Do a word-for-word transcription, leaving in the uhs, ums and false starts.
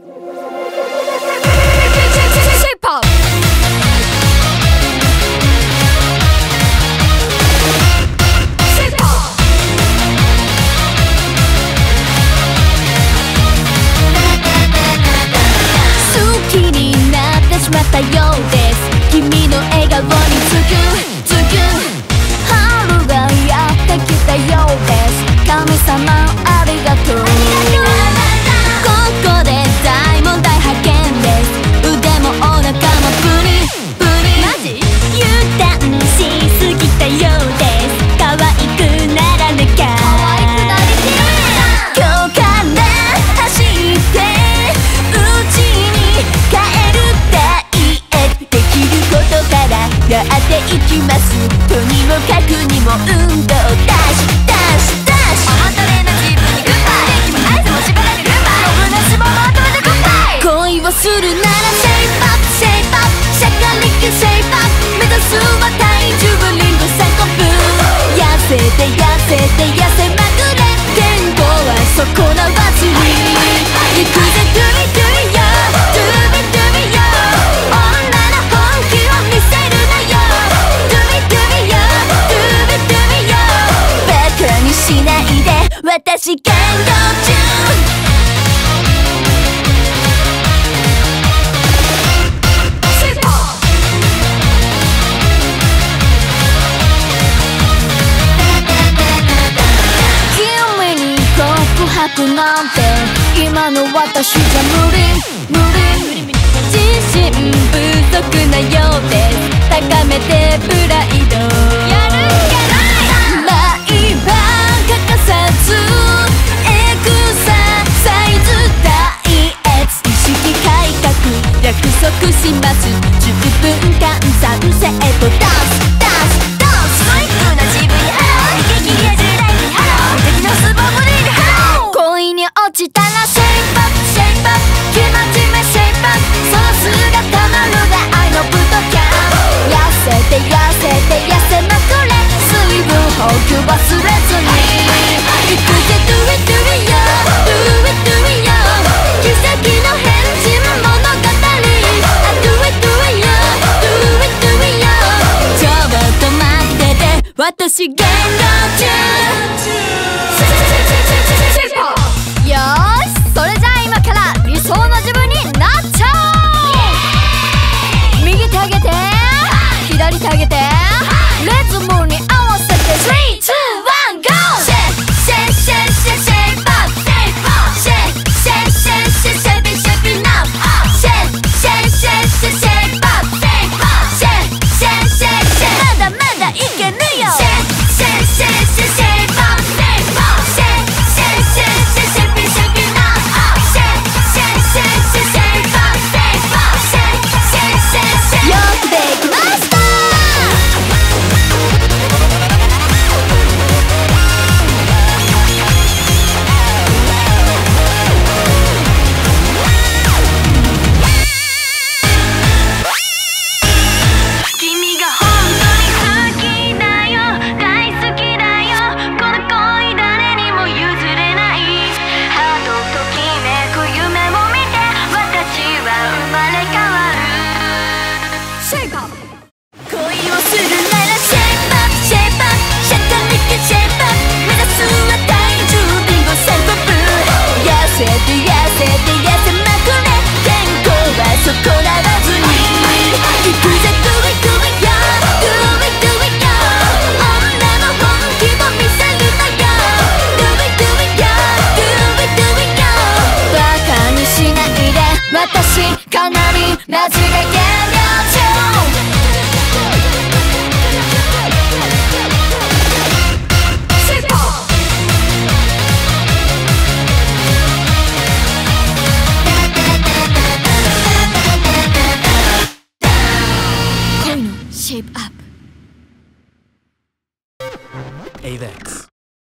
J-pop! 好きになってしまったようです。君の笑顔につくつく春がやってきたようです。神様ありがとう。ここで大問題発見です。腕もお腹もプリプリマジ油断しすぎたようです。可愛くならなきゃ今日から走ってうちに帰るダイエットできることからやっていきます。とにもかくにも運動ダッシュダッシュダッシュ甘ったれな自分にグッバイ気も合図も縛られるバイ余分な脂肪もまとめてグッバイ恋をするならシェイプアップシェイプアップしゃかりくシェイプアップ目指すは体重リンゴさんコ分痩せて痩せて痩せまくれ健康は損なわずに行くぜ Do it do it yo Do it do it yo 女の本気を見せるなよ Do it do it yo Do it do it yo バカにしないで私感動中なんて今の私じゃ無理無理自信不足なようです。高めてプライドやるんじゃない毎晩欠かさずエクササイズダイエット意識改革約束しますじゅっぷんかん賛成とダンスダンスダンスストイックな自分にハロー激レ時代にハロー敵のスポブリーにハロー恋に落ちたらシェイプアップシェイプアップ気持ちめシェイプアップその姿まるで愛のブートキャンプ痩せて痩せて痩せまくれ水分補給忘れずに行くぜ Do it do it yo Do it do it yo 奇跡の変人物語 Do it do it yo Do it do it yo ちょっと待ってて私言動中よーしそれじゃあ今から理想の自分になっちゃおう右手上げて左手上げてリズムに合わせてスリーツーワンゴーシェシェシェシェシェイパッシェシェシェシェシェシェビシェビナッシェシェシェシェシェイパッシェシェシェシェまだまだいけるよシェシェシェシェシェイパッシェシェシェシェシェシェビシェビナッシェシェシェシェシェイパッシェシェシェシェシェよくできました君が本当に好きだよ大好きだよこの恋誰にも譲れないハートときめく夢を見て私は生まれ変わるシェイプアップ恋をするならシェイプアップシェイプアップしゃかりくシェイプアップ目指すは体重リンゴさんコ分痩せて痩せて痩せまくれ健康は損なわずに行くぜ Do it do it yo Do it do it yo 女の本気を見せるなよ Do it do it yo Do it do it yo バカにしないで私かなりマジで減量中恋のシェイプアップエイベックス